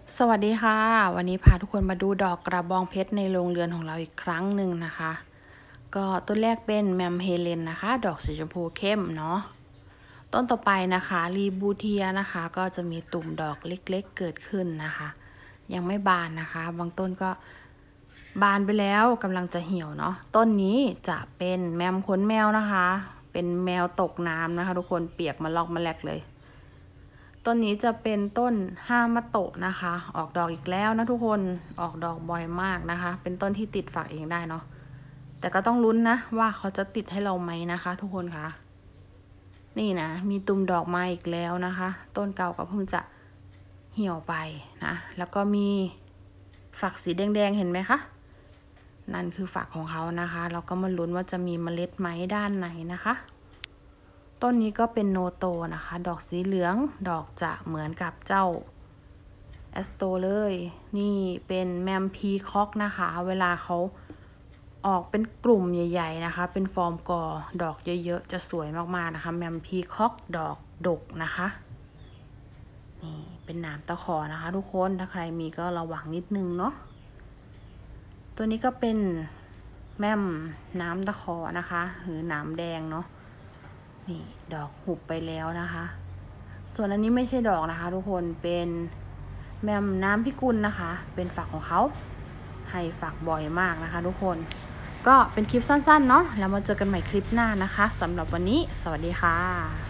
สวัสดีค่ะวันนี้พาทุกคนมาดูดอกกระบองเพชรในโรงเรือนของเราอีกครั้งหนึ่งนะคะก็ต้นแรกเป็นแมมเฮเลนนะคะดอกสีชมพูเข้มเนาะต้นต่อไปนะคะรีบูเทียนะคะก็จะมีตุ่มดอกเล็กๆเกิดขึ้นนะคะยังไม่บานนะคะบางต้นก็บานไปแล้วกำลังจะเหี่ยวเนาะต้นนี้จะเป็นแมมขนแมวนะคะเป็นแมวตกน้ำนะคะทุกคนเปียกมาลอกมาแลกเลยต้นนี้จะเป็นต้นฮามาโตะนะคะออกดอกอีกแล้วนะทุกคนออกดอกบ่อยมากนะคะเป็นต้นที่ติดฝักเองได้เนาะแต่ก็ต้องลุ้นนะว่าเขาจะติดให้เราไหมนะคะทุกคนคะนี่นะมีตุ่มดอกมาอีกแล้วนะคะต้นเก่าก็เพิ่งจะเหี่ยวไปนะแล้วก็มีฝักสีแดงๆเห็นไหมคะนั่นคือฝักของเขานะคะเราก็มาลุ้นว่าจะมีเมล็ดไหมด้านไหนนะคะต้นนี้ก็เป็นโนโตนะคะดอกสีเหลืองดอกจะเหมือนกับเจ้าแอสโตเลยนี่เป็นแมมพีคอกนะคะเวลาเขาออกเป็นกลุ่มใหญ่ๆนะคะเป็นฟอร์มกอดอกเยอะๆจะสวยมากๆนะคะแมมพีคอกดอกดกนะคะนี่เป็นหนามตะขอนะคะทุกคนถ้าใครมีก็ระวังนิดนึงเนาะตัวนี้ก็เป็นแมมน้ำตะขอนะคะหรือหนามแดงเนาะนี่ดอกหุบไปแล้วนะคะส่วนอันนี้ไม่ใช่ดอกนะคะทุกคนเป็นแมมน้ำพิกุลนะคะเป็นฝักของเขาให้ฝักบ่อยมากนะคะทุกคนก็เป็นคลิปสั้นๆเนาะแล้วมาเจอกันใหม่คลิปหน้านะคะสำหรับวันนี้สวัสดีค่ะ